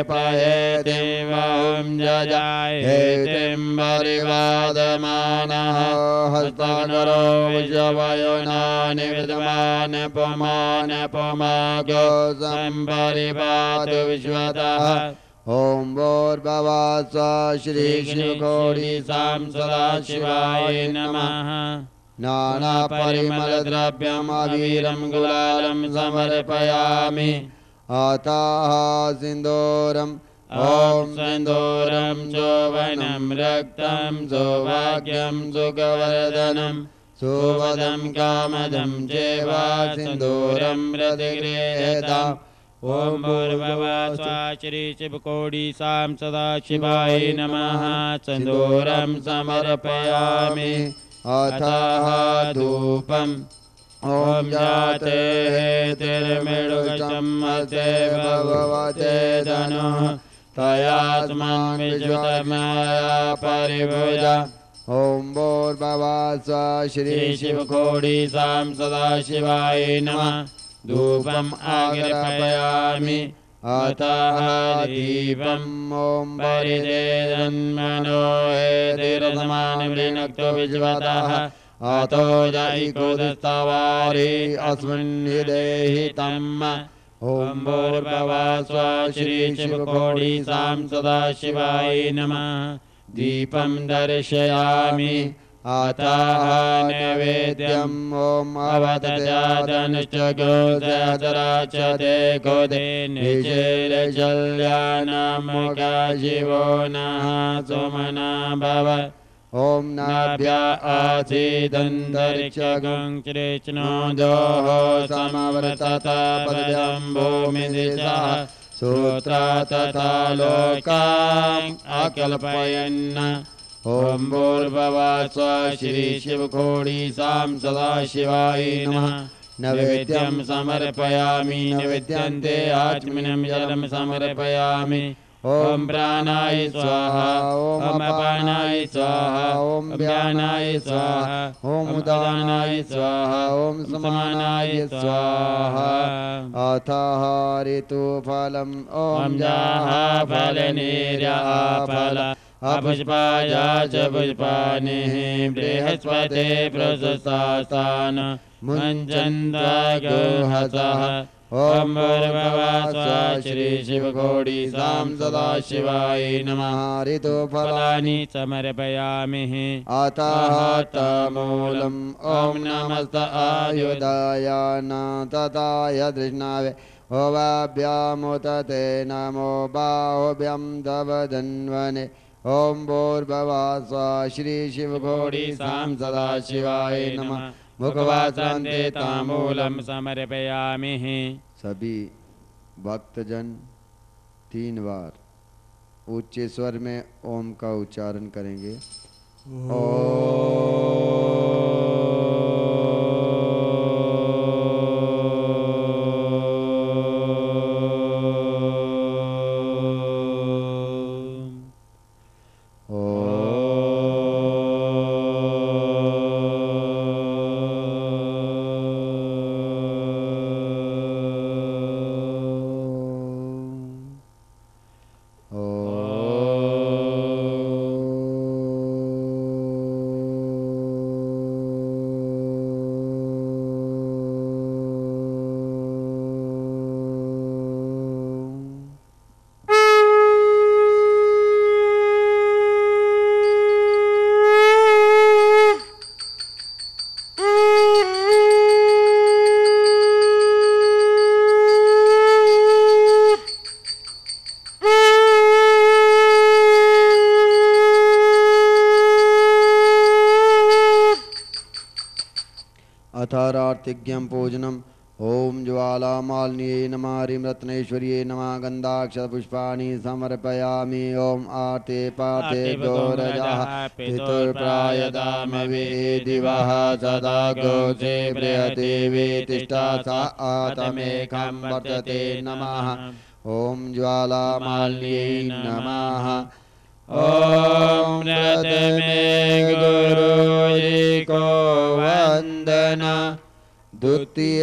पहेतिं जजाय हेतिं परिवादमानः हस्तकरो विषवयुनानि विद्वान् पुमान् पुमागो सम्परिपातु विश्वतः ॐ भूर्भुवः श्री शिवकोटि सां सदाशिवाय नमः नानापरिमलद्रव्यम् अबीरं गुलालं समर्पयामि अतः सिन्दूरम् ॐ सिन्दूरं शोभनं रक्तं सौभाग्यं सुखवर्धनं सुवदं कामदं चैव सिन्दूरं प्रतिगृह्यताम् ओम भूर्भुवः स्वः श्री शिवकोटि सां सदाशिवाय नमः सिन्दूरं समर्पयामि अतः धूपम् ॐ जाते तिर्मिडुगचम्मते भगवते धनुः तयास्मान् विश्वतमया परिभुजा ॐ भूर्भुवः स्वः श्री शिवकोटि सां सदाशिवाय नमः धूपम् आग्रापयामि अतः दीपम् ॐ परिदेदन्मनो हेतिरसमानवृणक्तो विश्वतः अतो जैकोदस्तवारि अस्मिन् देहि तम् ॐ भूर्भुवः स्वः श्री शिवकोटि सां सदाशिवाय नमः दीपं दर्शयामि अतः नैवेद्यम् ॐ अवदत्यादनुश्च गोदराचते गोदे निचेलजल्यानामुखा शिवो नः सुमना भव ॐ नाभ्या आसीदन्तरिक्षगं कृष्णो दोः समवर्तत पदं भूमिदिशः श्रोत्रा तथा लोकान् अकल्पयन् ॐ भूर्भुवः स्वः श्री शिवकोटि सां सदाशिवाय नमः नैवेद्यं समर्पयामि नैवेद्यन्ते आचमनं जलं समर्पयामि ॐ प्राणाय स्वाहा ॐ अपानाय स्वाहा ॐ व्यानाय स्वाहा ॐ उदानाय स्वाहा ॐ समानाय स्वाहा अतः ऋतुफलम् ॐ फलनिर्याः फल अपुष्पाया च पुष्पानिः बृहस्पते प्रशस्तान् मुञ्चन्द्वागोहसः ॐ भूर्भुवः स्वः श्री शिवकोटि सां सदाशिवाय नमः ऋतुफलानि समर्पयामि अतः तमूलम् ॐ नमस्त आयुधाय न तथाय धृष्णावे ओवाभ्यामुत ते नमो बाहुभ्यं तव धन्वने ॐ भूर्भुवः स्वः श्री शिवकोटि सां सदाशिवाय नमः मुखवासान्ते ताम्बूलं समर्पयामि। सभी भक्तजन 3 बार ऊंचे स्वर में ओम का उच्चारण करेंगे। अथारार्तिज्ञं पूजनम् ओम ज्वालामालिन्ये नमः ह्रीं रत्नेश्वर्ये नमः गन्धाक्षरपुष्पाणि समर्पयामि। ओम आर्ते पार्थे गोरजः पितुर्प्रायदामवे दिवः सदा गोसे बृहते वेतिष्ठा सा आतमेकं वर्तते नमः। ओम ज्वालामालिन्ये नमः। ओम रथ में गुरुजी को वंदना, द्वितीय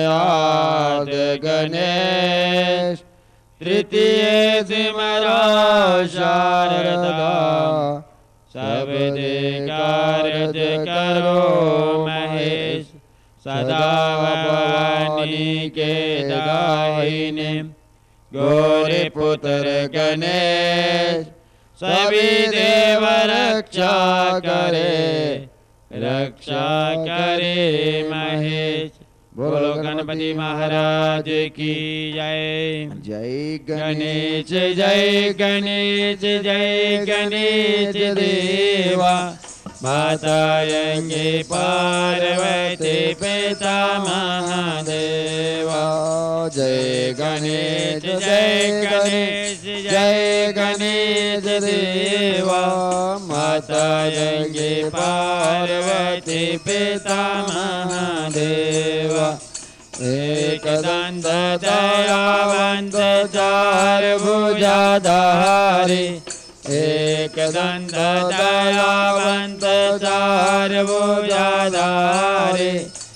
आद गणेश, तृतीय सिमरा शारदा, सब दे कार्य करो महेश, सदा भवानी के दाहिने गौरी पुत्र गणेश, सभी देव रक्षा करे महेश। बोलो गणपति महाराज की जय। जय गणेश जय गणेश जय गणेश देवा, माता यज्ञ पार्वती पिता महादेव। जय गणेश जय गणेश जय गणेश देव। माता यज्ञ पार्वती पिता महादेव। एकदंत दयावंत चार भुजाधारी। एकदंत दयावंत चार भुजाधारी।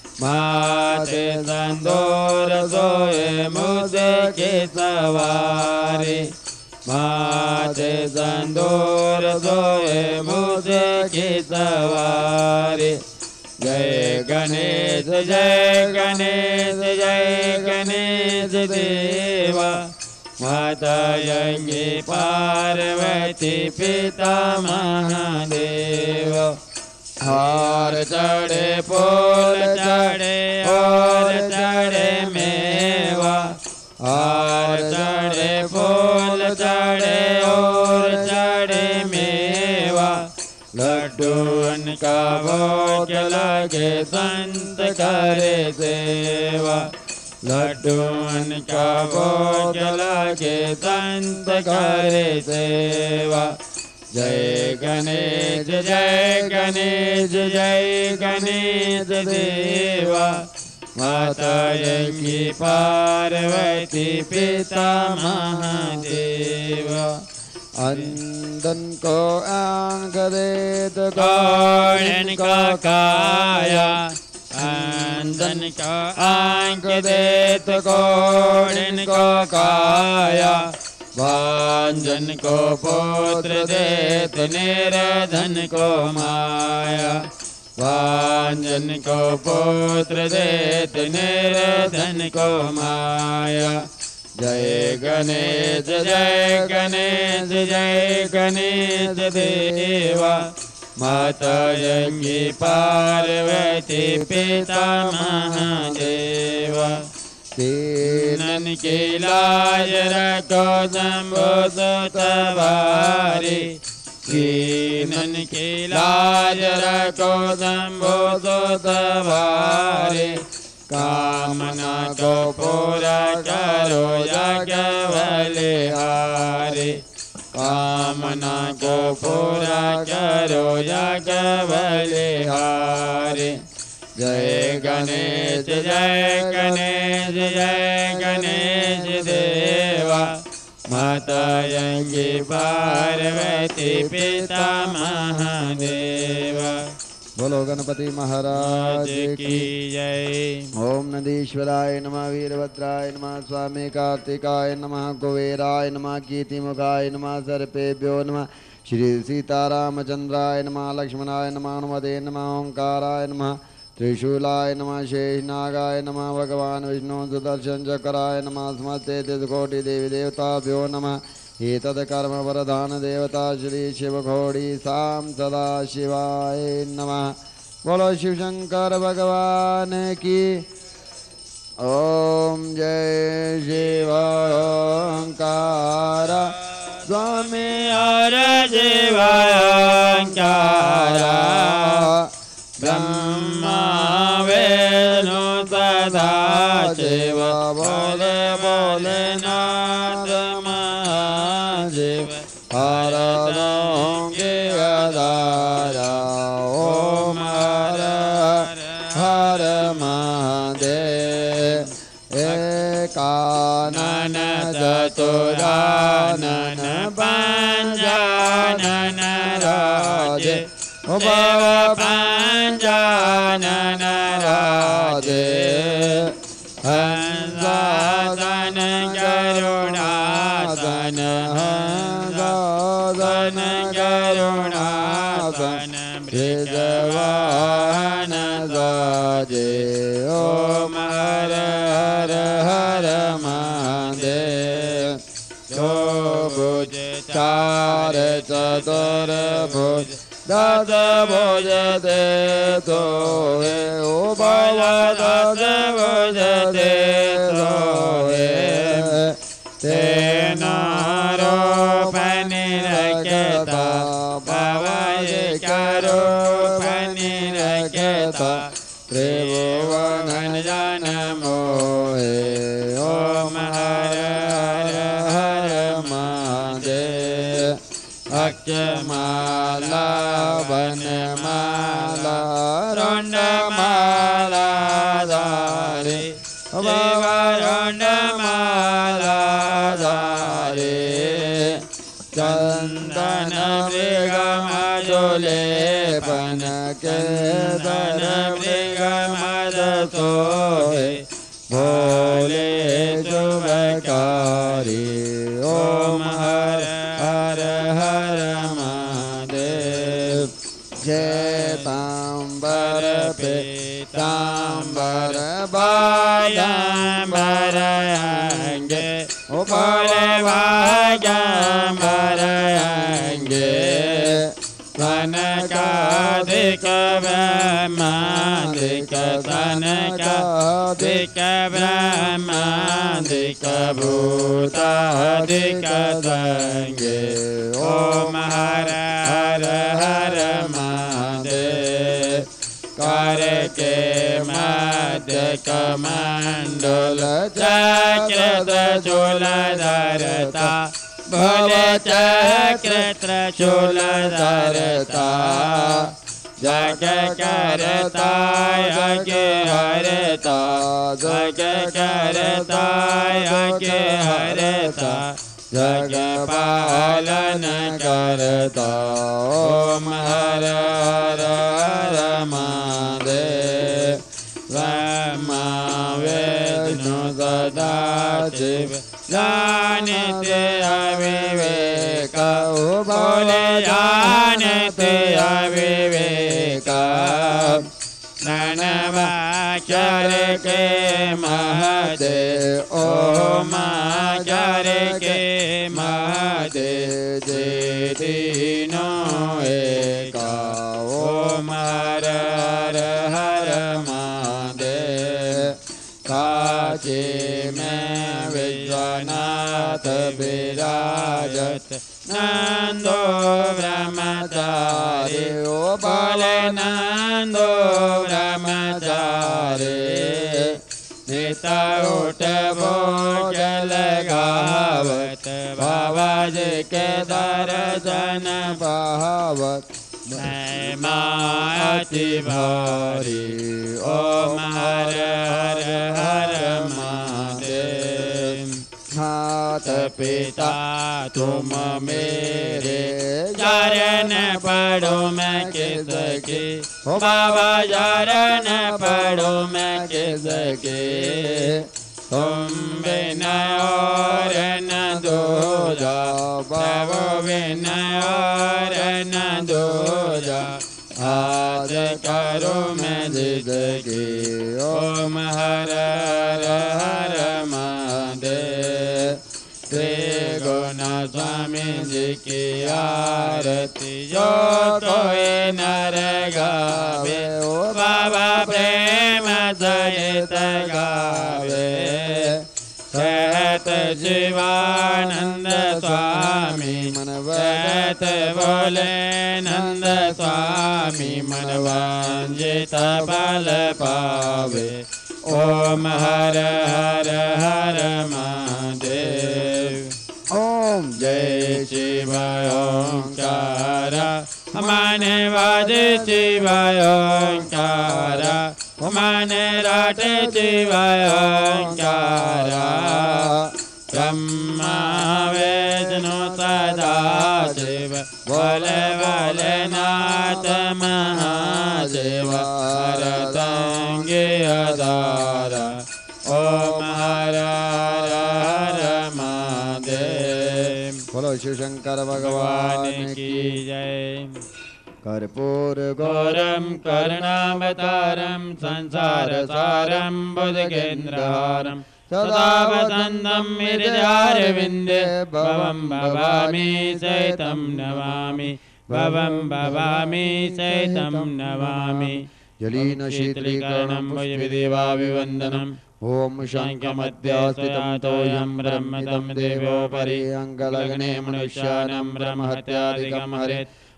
माते संदूर सोए मुझके सवारी। माते संदूर सोए मुझके सवारी। जय गणेश जय गणेश जय गणेश देवा। माता यज्ञ पार्वती पिता महादेव। हार चढ़े फूल चढ़े और चढ़े मेवा। हार चढ़े फूल चढ़े और चढ़े मेवा। लड्डू उनका भोग लगे संत करे सेवा। लड्डू उनका भोग लगे संत करे सेवा। जय गणेश जय गणेश जय गणेश देवा। माता यज्ञ पार्वती पिता महादेव। अंधन को आंख दे तो कौन को काया। अंधन को आंख दे तो कौन को काया। भांजन को पुत्र देत निर्धन को माया। भांजन को पुत्र देत निर्धन को माया। जय गणेश जय गणेश जय गणेश देवा। माता यज्ञ पार्वती पिता महादेव। तीनन की लाज रखो शंभो सुतवारी। तीनन की लाज रखो शंभो सुतवारी। कामना को पूरा करो यज्ञ बलिहारी। कामना को पूरा करो यज्ञ बलिहारी। जय गणेश जय गणेश जय गणेश देवा। माता यज्ञ पार्वती पिता महादेव। बोलो गणपति महाराज की जय। ओम नंदीश्वराय नमः वीरभद्राय नमः स्वामी कार्तिकाय नमः कुबेराय नमः कीर्तिमुखाय नमः सर्पेभ्यो नमः श्री सीतारामचंद्राय नमः लक्ष्मणाय नमः हनुमते नमः ओंकाराय नमः त्रिशूलाय नमः शेषनागाय नमः भगवान विष्णु सुदर्शन चक्राय नमः समस्ते तीर्थकोटि देवी देवताभ्यो नमः। एतद् कर्म वरदान देवता श्री शिव घोड़ी साम सदा शिवाय नमः। बोलो शिव शंकर भगवान की। ओम जय शिव ओंकार स्वामी और शिव ओंकार। ब्रह्मा विष्णु सदा शिव बोले बोले नाथ महादेव। हर दोंगे अदारा ओम हर हर महादेव। एकानन चतुरानन पंचानन राजे। भव पंचानन राजे। हंसासन करुणासन हंसासन करुणासन ब्रजवाहन साजे। ओम हर हर हर महादेव। दो भुज चार चतुर्भुज दस भुज दे तो ओ बाबा दस भुज दे तो तेना रूप निरखता भवय करो सख्यता त्रिभुवन जन मोहे ओम हर हर हर महादेव अक्षमाला वनमाला रुंडमाला धारे रुंडमाला धारे चंदन मृगमजोले पनकेतन मृगमद सोहे भोले शुभकारी ओम हर हर हर महादेव जेतांबर पीतांबर बायंबर अंगे भोले भाग्यंबर अंगे कनकादिक ब्रह्मादिक तनकादिक ब्रह्मादिक भूतादिक संगे ओम हर हर हर महादेव कर के मध्य कमंडल चक्र त्रिशूल धरता भोले चक्र त्रिशूल धरता जग करता यज्ञ हरता जग करता यज्ञ हरता जग पालन करता ओम हर हर हर महादेव ब्रह्मा विष्णु सदा शिव जानते अविवेक बोले जानते अविवेक ननवाचार के महादेव ओम आचार के महादेव जे तीनों एका ओम हर हर हर महादेव काशी में विश्वनाथ विराजत नंदो ब्रह्मचारी ओ बोले नंदो ब्रह्मचारी निता उठ भोजल गावत बाबाजी के दर्शन पावत मायाति भारी ओम हर हर हर महादेव मात पिता तुम मेरे चरण पढ़ो मैं किसके हो बाबा चरण पढ़ो मैं किसके तुम बिना और न दूजा प्रभु बिना और न दूजा आज करो मैं जिसके ओम हर हर हर महादेव श्री गुण स्वामी जी की आरती जो कोई नर गावे ओ बाबा प्रेम सहित गावे सहत शिवानंद स्वामी मनवत बोले नंद स्वामी मनवांजित फल पावे ओम हर हर हर महादेव ओम जय शिव ओंकार माने वाद शिव ओंकार माने राट शिव ओंकार ब्रह्मा विष्णु सदा शिव बोले नाथ महादेव हरतंगे अदारा ओम हर हर हर महादेव बोलो शिव शंकर भगवान की जय कर्पूर गौरम करुणावतारम संसार सारम बुद्धकेन्द्रहारम सदा वसन्तं हृदयारविन्दे भवं भवामि सहितं नमामि भवं भवामि सहितं नमामि जलीन शीतलीकरणं वैविदेवाभिवन्दनम् ओम शङ्खमध्यास्थितं तोयं ब्रह्मिदं देवोपरि अङ्गलग्ने मनुष्याणां ब्रह्महत्यादिकं हरेत्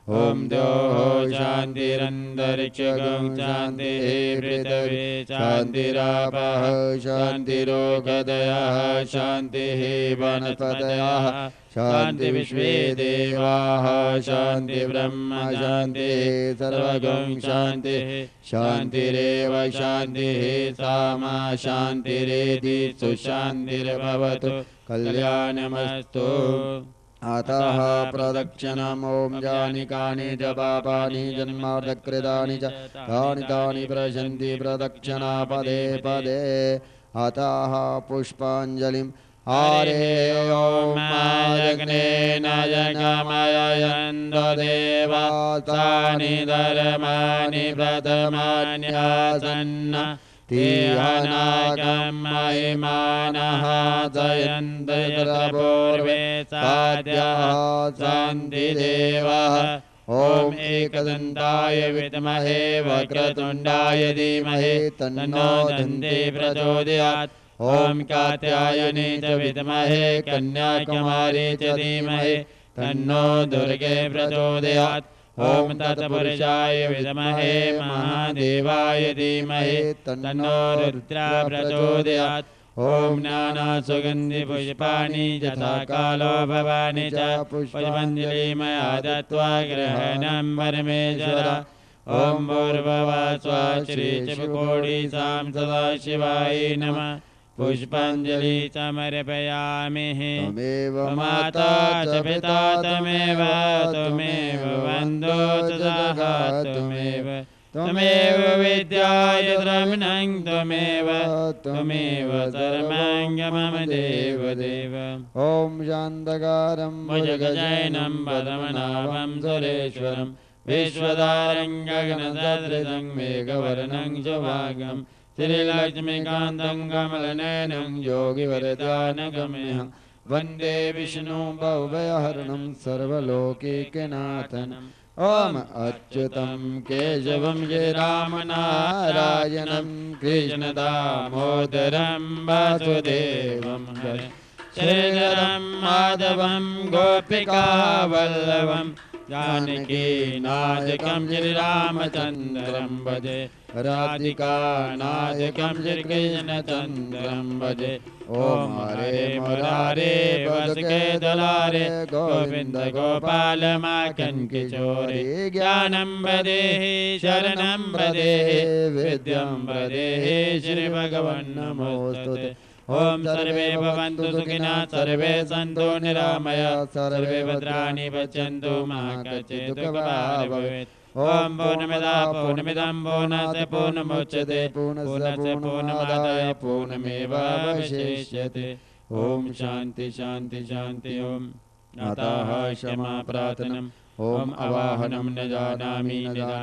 ॐ द्योः शान्तिरन्तरिक्षगं शान्तिः पृथिवी शान्तिरापः शान्तिरोगदयः शान्तिः वनस्पतयः शान्ति विश्वे देवाः शान्ति ब्रह्म शान्तिः सर्वगं शान्तिः शान्तिरेव शान्तिः सामा शान्तिरेधि सुशान्तिर्भवतु कल्याणमस्तु अतः प्रदक्षिणम् ॐ यानि कानि च पापानि जन्मार्धकृतानि च तानि प्रशन्ति प्रदक्षिणा पदे पदे अतः पुष्पाञ्जलिं हरे ॐ यज्ञेन यज्ञमयन्तो देवास्तानि धर्माणि प्रथमान्यासन्न ते अनागं महिमानः जयन्ति पूर्वे साध्याः सन्ति देवाः ॐ एकदन्ताय विद्महे वक्रतुण्डाय धीमहि तन्नो दन्ति प्रचोदयात् ॐ कात्यायनी च विद्महे कन्याकुमारी च धीमहि तन्नो दुर्गे प्रचोदयात् ॐ तत्पुरुषाय विद्महे महादेवाय धीमहि तन्नो रुद्रा प्रचोदयात् ॐ नानासुगन्धिपुष्पाणि यथा कालो भवानि च पुष्पाञ्जलिमया दत्त्वा ग्रहणं परमेश्वर ॐ भूर्भुवः श्रीशिवकोटिसां सदाशिवाय नमः पुष्पाञ्जलि समर्पयामि त्वमेव माता च पिता त्वमेव बन्धो च सखा त्वमेव विद्याय द्रविणं त्वमेव सर्वं मम देवदेव ॐ शान्तकारं भुजगशयनं पद्मनाभं सुरेश्वरं विश्वधारं गगनसदृशं मेघवर्णं शुभांगं श्रीलक्ष्मीकान्तं कमलनयनं योगिवरदानगम्यं वन्दे विष्णु भवभयहरणं सर्वलोकैकनाथनम् ॐ अच्युतं केशवं श्रीरामनारायणं कृष्णदामोदरं वासुदेवं हरे श्रीधरं माधवं गोपिकावल्लभं जानकीनायकं श्रीरामचन्द्रं भजे राधिकानायकं श्रीकृष्णचन्द्रं भजे ॐ हरे मुरारे वसुके दलारे गोविन्द गोपाल माखन किशोरे ज्ञानं प्रदेहि शरणं प्रदेहि विद्यां प्रदेहि श्रीभगवन् नमोस्तुते ॐ सर्वे भवन्तु सुखिनः सर्वे सन्तु निरामयाः सर्वे भद्राणि पश्यन्तु मा कश्चित् दुःखभाग् भवेत् ॐ पूर्णमदः पूर्णमिदं पूर्णस्य पूर्णमुच्यते पूर्णस्य पूर्णमादाय पूर्णमेवावशिष्यते ॐ शान्ति शान्ति शान्ति ॐ अतः क्षमा प्रार्थनम् ॐ अवाहनं न जानामि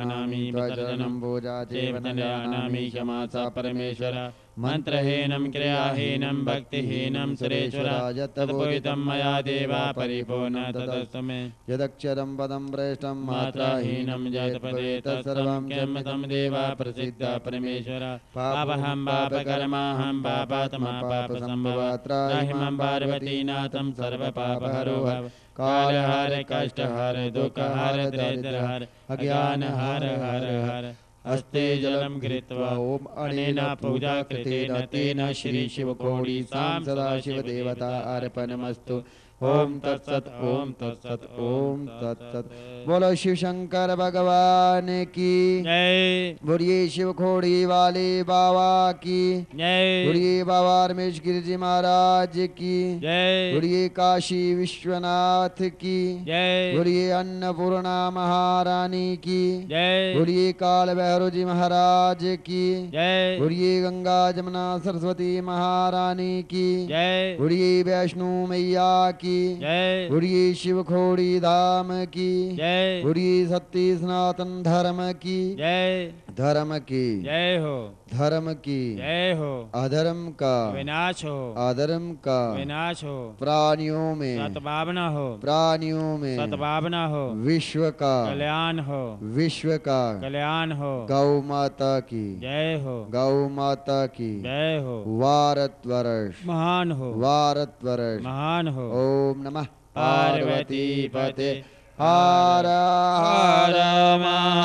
प्रचलनं पूजा चैव न जानामि क्षमा सा परमेश्वर मन्त्रहीनं क्रियाहीनं भक्तिहीनं सुरेश्वर यत्पूजितं मया देवा परिपूर्ण ततस्तु मे यदक्षरं पदं प्रेष्ठं मात्राहीनं यत्पदे तत्सर्वं क्षम्यतां देवा प्रसिद्ध परमेश्वर पापहं पापकर्माहं पापात्मा पापसम्भवात्राहिमं पार्वतीनाथं सर्वपापहरो भव कालहर कष्टहर दुःखहर दरिद्रहर अज्ञानहर हर हर हस्ते जलं कृत्वा ॐ अनेन पूजा कृतेन तेन श्री शिवकोटिसां सदाशिवदेवता अर्पणमस्तु ॐ तत्सत् ॐ तत्सत् ॐ तत्सत् बोलो शिव शंकर भगवान की जय बोलिए शिवखोड़ी वाले बाबा की जय बोलिए बाबा रमेश गिरिजी महाराज की जय बोलिए काशी विश्वनाथ की जय बोलिए अन्नपूर्णा महारानी की जय बोलिए काल भैरव जी महाराज की जय बोलिए गंगा जमुना सरस्वती महारानी की जय बोलिए वैष्णो मैया की जय बोलिए शिवखोड़ी धाम की जय बोलिए सत्य सनातन धर्म की जय धर्म की जय हो धर्म की जय हो अधर्म का विनाश हो अधर्म का विनाश हो प्राणियों में सद्भावना हो प्राणियों में सद्भावना हो विश्व का कल्याण हो विश्व का कल्याण हो गौ माता की जय हो गौ माता की जय हो भारतवर्ष महान हो भारतवर्ष महान हो ओम नमः पार्वती पते हर हर हर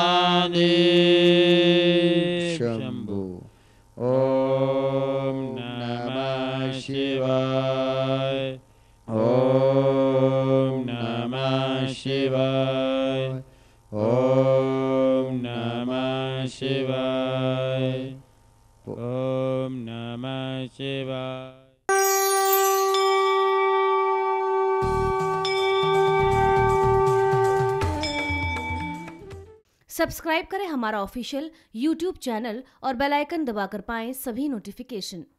महादेव शंभु। ओम नमः शिवाय। ओम नमः शिवाय। ओम नमः शिवाय। ओम नमः शिवाय। सब्सक्राइब करें हमारा ऑफिशियल YouTube चैनल और बेल आइकन दबाकर पाएं सभी नोटिफिकेशन।